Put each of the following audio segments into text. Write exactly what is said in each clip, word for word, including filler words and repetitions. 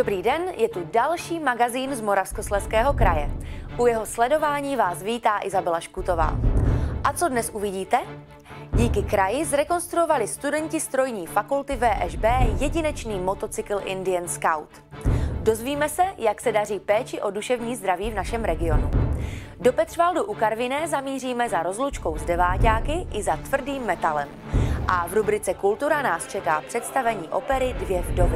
Dobrý den, je tu další magazín z Moravskoslezského kraje. U jeho sledování vás vítá Izabela Škutová. A co dnes uvidíte? Díky kraji zrekonstruovali studenti strojní fakulty V Š B jedinečný motocykl Indian Scout. Dozvíme se, jak se daří péči o duševní zdraví v našem regionu. Do Petřvaldu u Karviné zamíříme za rozlučkou s deváťáky i za tvrdým metalem. A v rubrice Kultura nás čeká představení opery Dvě vdovy.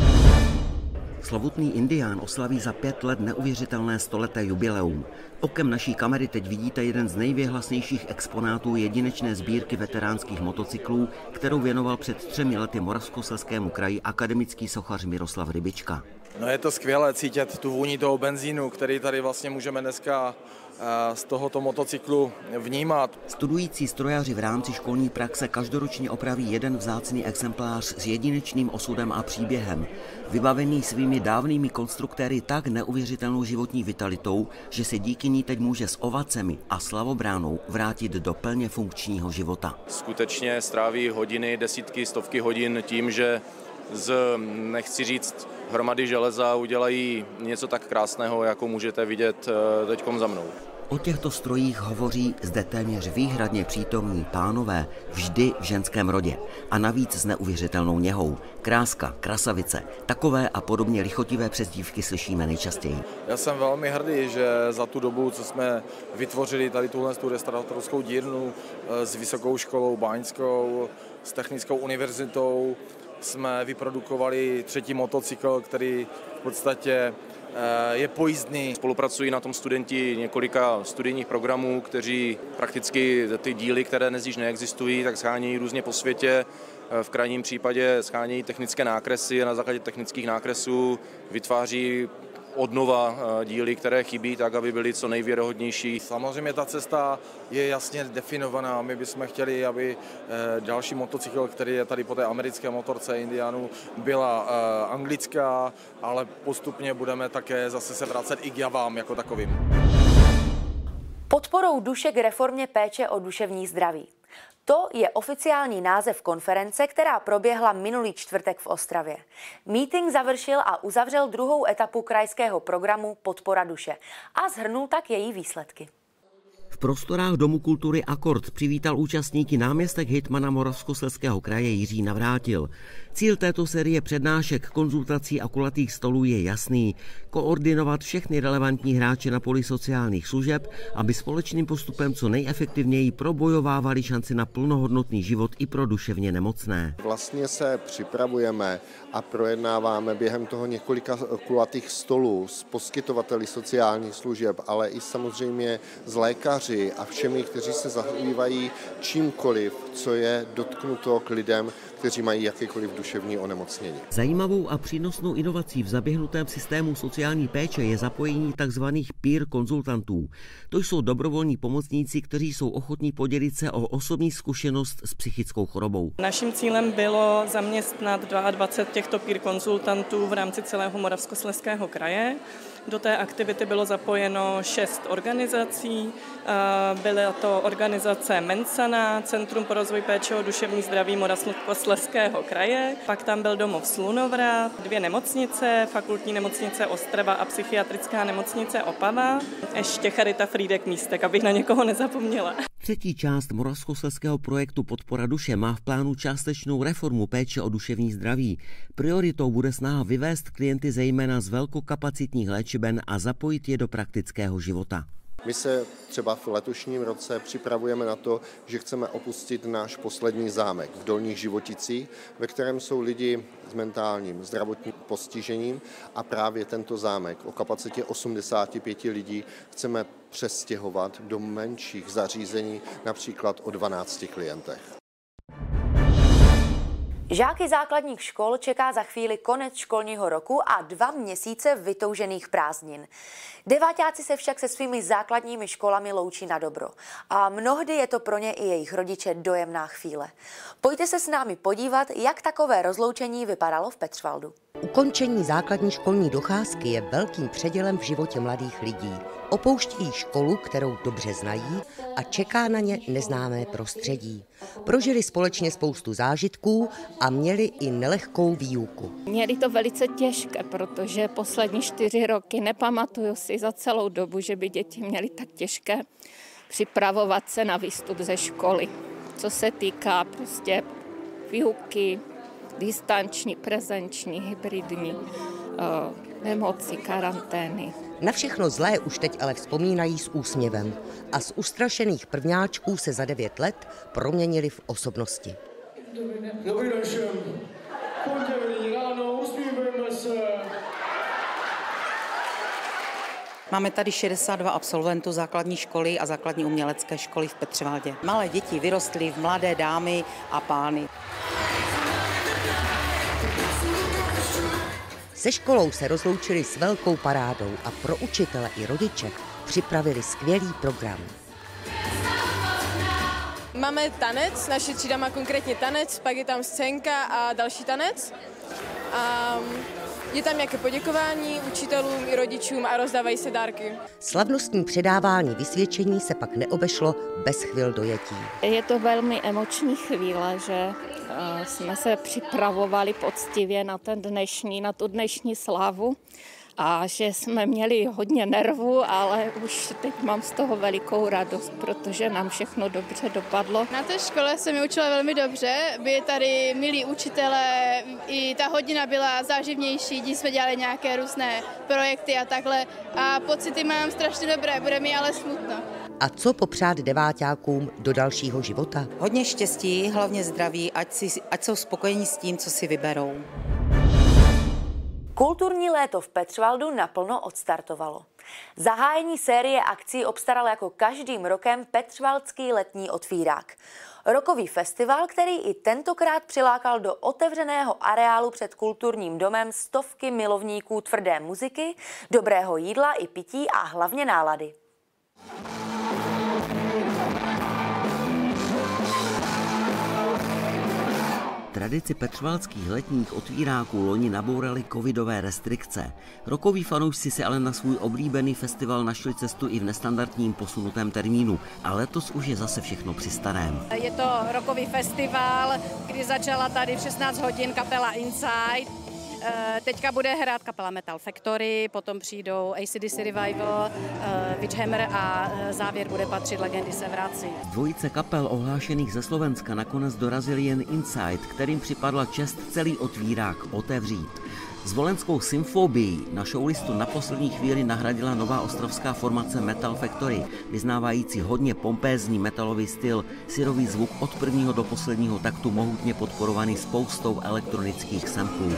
Slovutný Indián oslaví za pět let neuvěřitelné stoleté jubileum. Okem naší kamery teď vidíte jeden z nejvěhlasnějších exponátů jedinečné sbírky veteránských motocyklů, kterou věnoval před třemi lety Moravskoslezskému kraji akademický sochař Miroslav Rybička. No je to skvělé cítit tu vůni toho benzínu, který tady vlastně můžeme dneska z tohoto motocyklu vnímat. Studující strojaři v rámci školní praxe každoročně opraví jeden vzácný exemplář s jedinečným osudem a příběhem, vybavený svými dávnými konstruktéry tak neuvěřitelnou životní vitalitou, že se díky ní teď může s ovacemi a slavobránou vrátit do plně funkčního života. Skutečně stráví hodiny, desítky, stovky hodin tím, že z, nechci říct, hromady železa udělají něco tak krásného, jako můžete vidět teďkom za mnou. O těchto strojích hovoří zde téměř výhradně přítomní pánové, vždy v ženském rodě. A navíc s neuvěřitelnou něhou. Kráska, krasavice, takové a podobně lichotivé přezdívky slyšíme nejčastěji. Já jsem velmi hrdý, že za tu dobu, co jsme vytvořili tady tuhle restaurátorskou dílnu s Vysokou školou báňskou, s Technickou univerzitou, jsme vyprodukovali třetí motocykl, který v podstatě je pojízdný. Spolupracují na tom studenti několika studijních programů, kteří prakticky ty díly, které dnes již neexistují, tak shánějí různě po světě. V krajním případě shánějí technické nákresy a na základě technických nákresů vytváří odnova díly, které chybí, tak, aby byly co nejvěrohodnější. Samozřejmě ta cesta je jasně definovaná. My bychom chtěli, aby další motocykl, který je tady po té americké motorce Indianu, byla anglická, ale postupně budeme také zase se vracet i k javám jako takovým. Podporou duše k reformě péče o duševní zdraví. To je oficiální název konference, která proběhla minulý čtvrtek v Ostravě. Mítink završil a uzavřel druhou etapu krajského programu Podpora duše a shrnul tak její výsledky. V prostorách Domu kultury Akord přivítal účastníky náměstek hejtmana Moravskoslezského kraje Jiří Navrátil. Cíl této série přednášek, konzultací a kulatých stolů je jasný. Koordinovat všechny relevantní hráče na poli sociálních služeb, aby společným postupem co nejefektivněji probojovávali šanci na plnohodnotný život i pro duševně nemocné. Vlastně se připravujeme a projednáváme během toho několika kulatých stolů s poskytovateli sociálních služeb, ale i samozřejmě s lékaři a všemi, kteří se zabývají čímkoliv, co je dotknuto k lidem, kteří mají jakékoliv duševní onemocnění. Zajímavou a přínosnou inovací v zaběhnutém systému sociální péče je zapojení tzv. Peer konzultantů. To jsou dobrovolní pomocníci, kteří jsou ochotní podělit se o osobní zkušenost s psychickou chorobou. Naším cílem bylo zaměstnat dvacet dva těchto peer konzultantů v rámci celého Moravskoslezského kraje. Do té aktivity bylo zapojeno šest organizací. Byla to organizace Mensana, Centrum pro rozvoj péče o duševní zdraví Moravskoslezského kraje, pak tam byl domov Slunovrad, dvě nemocnice, fakultní nemocnice Ostrava a psychiatrická nemocnice Opava, ještě Charita Frýdek Místek, abych na někoho nezapomněla. Třetí část moravskoslezského projektu Podpora duše má v plánu částečnou reformu péče o duševní zdraví. Prioritou bude snaha vyvést klienty zejména z velkokapacitních léčeben a zapojit je do praktického života. My se třeba v letošním roce připravujeme na to, že chceme opustit náš poslední zámek v Dolních Životicích, ve kterém jsou lidi s mentálním zdravotním postižením a právě tento zámek o kapacitě osmdesáti pěti lidí chceme přestěhovat do menších zařízení, například o dvanácti klientech. Žáky základních škol čeká za chvíli konec školního roku a dva měsíce vytoužených prázdnin. Deváťáci se však se svými základními školami loučí na dobro. A mnohdy je to pro ně i jejich rodiče dojemná chvíle. Pojďte se s námi podívat, jak takové rozloučení vypadalo v Petřvaldu. Ukončení základní školní docházky je velkým předělem v životě mladých lidí. Opouštějí školu, kterou dobře znají, a čeká na ně neznámé prostředí. Prožili společně spoustu zážitků a měli i nelehkou výuku. Měli to velice těžké, protože poslední čtyři roky nepamatuju si za celou dobu, že by děti měly tak těžké připravovat se na výstup ze školy. Co se týká prostě výuky, distanční, prezenční, hybridní, nemoci, karantény. Na všechno zlé už teď ale vzpomínají s úsměvem a z ustrašených prvňáčků se za devět let proměnili v osobnosti. Dobrý den všem. Pondělí ráno, usmívejme se. Máme tady šedesát dva absolventů základní školy a základní umělecké školy v Petřevaldě. Malé děti vyrostly v mladé dámy a pány. Se školou se rozloučili s velkou parádou a pro učitele i rodiče připravili skvělý program. Máme tanec, naše třída má konkrétně tanec, pak je tam scénka a další tanec. A je tam nějaké poděkování učitelům i rodičům a rozdávají se dárky. Slavnostní předávání vysvědčení se pak neobešlo bez chvil dojetí. Je to velmi emoční chvíle, že jsme se připravovali poctivě na ten dnešní, na tu dnešní slávu a že jsme měli hodně nervů, ale už teď mám z toho velikou radost, protože nám všechno dobře dopadlo. Na té škole se mi učila velmi dobře, byli tady milí učitelé, i ta hodina byla záživnější, díky jsme dělali nějaké různé projekty a takhle a pocity mám strašně dobré, bude mi ale smutno. A co popřát deváťákům do dalšího života? Hodně štěstí, hlavně zdraví, ať, si, ať jsou spokojení s tím, co si vyberou. Kulturní léto v Petřvaldu naplno odstartovalo. Zahájení série akcí obstaral jako každým rokem Petřvaldský letní otvírák. Rokový festival, který i tentokrát přilákal do otevřeného areálu před kulturním domem stovky milovníků tvrdé muziky, dobrého jídla i pití a hlavně nálady. Tradici petřvaldských letních otvíráků loni nabouraly covidové restrikce. Rokoví fanoušci si ale na svůj oblíbený festival našli cestu i v nestandardním posunutém termínu. A letos už je zase všechno při starém. Je to rokový festival, kdy začala tady v šestnáct hodin kapela Inside. Teďka bude hrát kapela Metal Factory, potom přijdou A C D C Revival, Witchhammer a závěr bude patřit Legendy se vrací. Dvojice kapel ohlášených ze Slovenska nakonec dorazili jen Inside, kterým připadla čest celý otvírák otevřít. S volenskou Symfobii na showlistu na poslední chvíli nahradila nová ostravská formace Metal Factory, vyznávající hodně pompézní metalový styl, syrový zvuk od prvního do posledního taktu mohutně podporovaný spoustou elektronických samplů.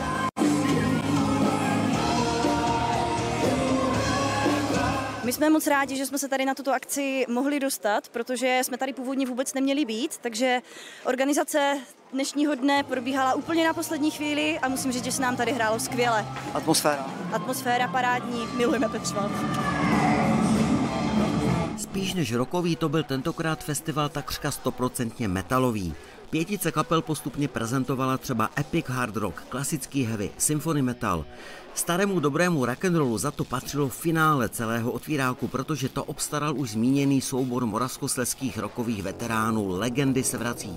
My jsme moc rádi, že jsme se tady na tuto akci mohli dostat, protože jsme tady původně vůbec neměli být, takže organizace dnešního dne probíhala úplně na poslední chvíli a musím říct, že se nám tady hrálo skvěle. Atmosféra. Atmosféra parádní, milujeme Petřvald. Spíš než rokový to byl tentokrát festival takřka stoprocentně metalový. Pětice kapel postupně prezentovala třeba epic hard rock, klasický heavy, symphony metal. Starému dobrému rock'n'rollu za to patřilo finále celého otvíráku, protože to obstaral už zmíněný soubor moravskoslezských rockových veteránů Legendy se vrací.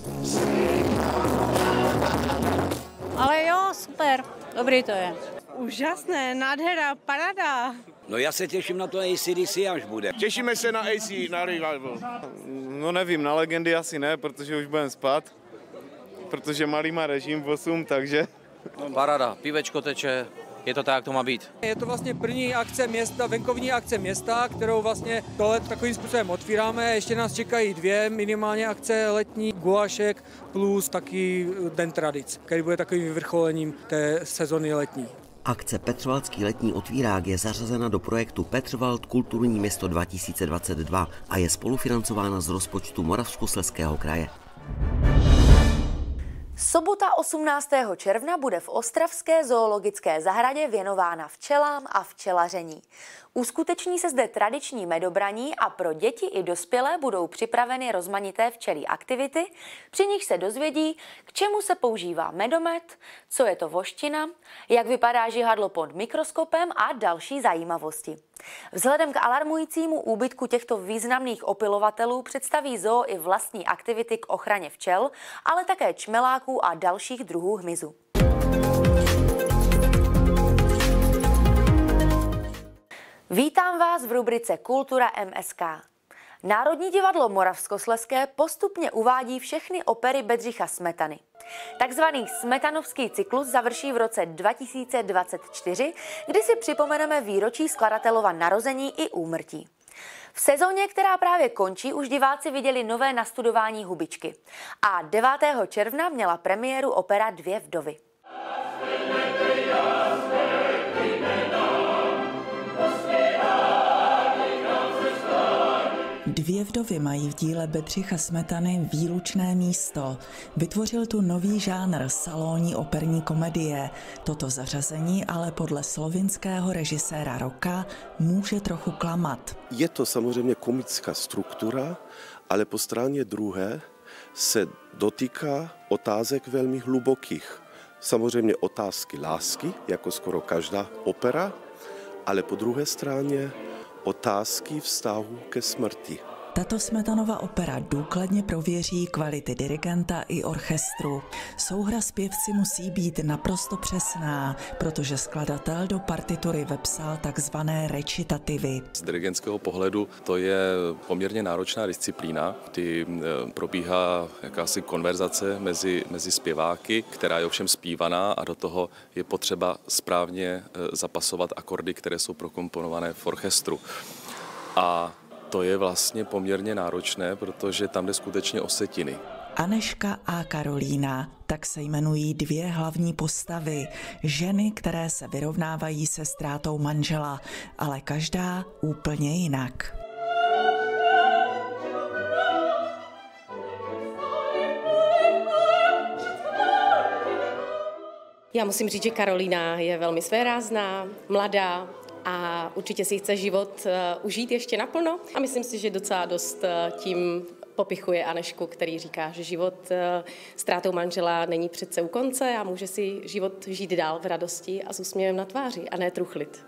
Ale jo, super, dobrý to je. Úžasné, nádhera, paráda. No já se těším na to A C D C, až bude. Těšíme se na A C, na Revival. No nevím, na Legendy asi ne, protože už budeme spát. Protože malý má režim v osm, takže... Paráda, pivečko teče, je to tak, jak to má být. Je to vlastně první akce města, venkovní akce města, kterou vlastně tohle takovým způsobem otvíráme. Ještě nás čekají dvě minimálně akce letní, gulašek plus taky Den tradic, který bude takovým vyvrcholením té sezony letní. Akce Petřvaldský letní otvírák je zařazena do projektu Petřvald Kulturní město dva tisíce dvacet dva a je spolufinancována z rozpočtu Moravskoslezského kraje. Sobota osmnáctého června bude v ostravské zoologické zahradě věnována včelám a včelaření. Uskuteční se zde tradiční medobraní a pro děti i dospělé budou připraveny rozmanité včelí aktivity, při nich se dozvědí, k čemu se používá medomet, co je to voština, jak vypadá žihadlo pod mikroskopem a další zajímavosti. Vzhledem k alarmujícímu úbytku těchto významných opylovatelů představí zoo i vlastní aktivity k ochraně včel, ale také čmeláků a dalších druhů hmyzu. Vítám vás v rubrice Kultura M S K. Národní divadlo Moravskoslezské postupně uvádí všechny opery Bedřicha Smetany. Takzvaný smetanovský cyklus završí v roce dva tisíce dvacet čtyři, kdy si připomeneme výročí skladatelova narození i úmrtí. V sezóně, která právě končí, už diváci viděli nové nastudování Hubičky. A devátého června měla premiéru opera Dvě vdovy. Dvě vdovy mají v díle Bedřicha Smetany výlučné místo. Vytvořil tu nový žánr salonní operní komedie. Toto zařazení ale podle slovinského režiséra roka může trochu klamat. Je to samozřejmě komická struktura, ale po straně druhé se dotýká otázek velmi hlubokých. Samozřejmě otázky lásky, jako skoro každá opera, ale po druhé straně otázky vztahu ke smrti. Tato Smetanova opera důkladně prověří kvality dirigenta i orchestru. Souhra zpěvci musí být naprosto přesná, protože skladatel do partitury vepsal takzvané recitativy. Z dirigentského pohledu to je poměrně náročná disciplína, kdy probíhá jakási konverzace mezi, mezi zpěváky, která je ovšem zpívaná a do toho je potřeba správně zapasovat akordy, které jsou prokomponované v orchestru. A to je vlastně poměrně náročné, protože tam jde skutečně o setiny. Anežka a Karolína, tak se jmenují dvě hlavní postavy, ženy, které se vyrovnávají se ztrátou manžela, ale každá úplně jinak. Já musím říct, že Karolína je velmi svérázná, mladá, a určitě si chce život uh, užít ještě naplno a myslím si, že docela dost uh, tím popichuje Anežku, který říká, že život uh, ztrátou manžela není přece u konce a může si život žít dál v radosti a s úsměvem na tváři a ne truchlit.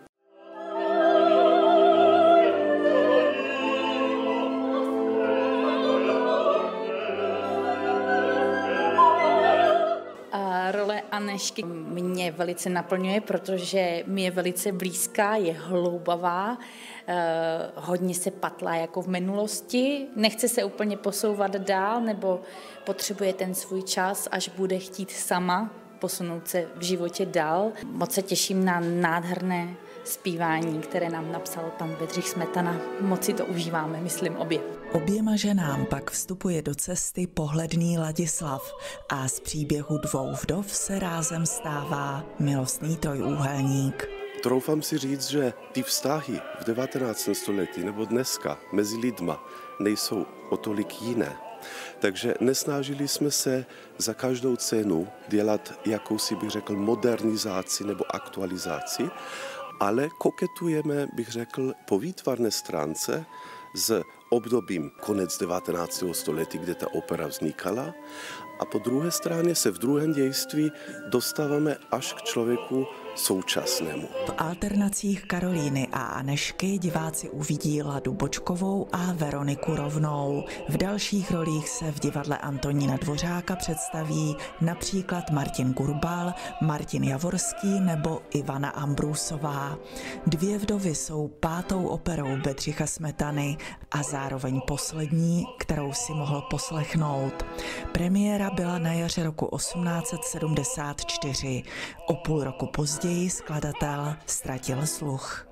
Role Anežky mě velice naplňuje, protože mi je velice blízká, je hloubavá, eh, hodně se patlá jako v minulosti, nechce se úplně posouvat dál, nebo potřebuje ten svůj čas, až bude chtít sama posunout se v životě dál. Moc se těším na nádherné zpívání, které nám napsal pan Bedřich Smetana. Moc si to užíváme, myslím obě. Oběma ženám pak vstupuje do cesty pohledný Ladislav a z příběhu dvou vdov se rázem stává milostný trojúhelník. Troufám si říct, že ty vztahy v devatenáctém století nebo dneska mezi lidma nejsou o tolik jiné. Takže nesnažili jsme se za každou cenu dělat jakousi, bych řekl, modernizaci nebo aktualizaci, ale koketujeme, bych řekl, po výtvarné stránce s obdobím konec devatenáctého století, kde ta opera vznikala, a po druhé straně se v druhém dějství dostáváme až k člověku současnému. V alternacích Karolíny a Anežky diváci uvidí Ladu Bočkovou a Veroniku Rovnou. V dalších rolích se v divadle Antonína Dvořáka představí například Martin Gurbal, Martin Javorský nebo Ivana Ambrusová. Dvě vdovy jsou pátou operou Bedřicha Smetany a zároveň poslední, kterou si mohl poslechnout. Premiéra byla na jaře roku osmnáct set sedmdesát čtyři. O půl roku později skladatel ztratil sluch.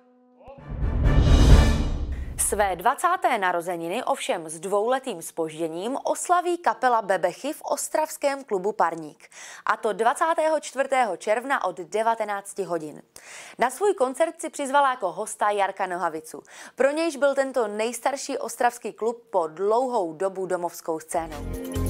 Své dvacáté narozeniny ovšem s dvouletým zpožděním oslaví kapela Bebechy v ostravském klubu Parník. A to dvacátého čtvrtého června od devatenácti hodin. Na svůj koncert si přizvala jako hosta Jarka Nohavicu. Pro nějž byl tento nejstarší ostravský klub po dlouhou dobu domovskou scénou.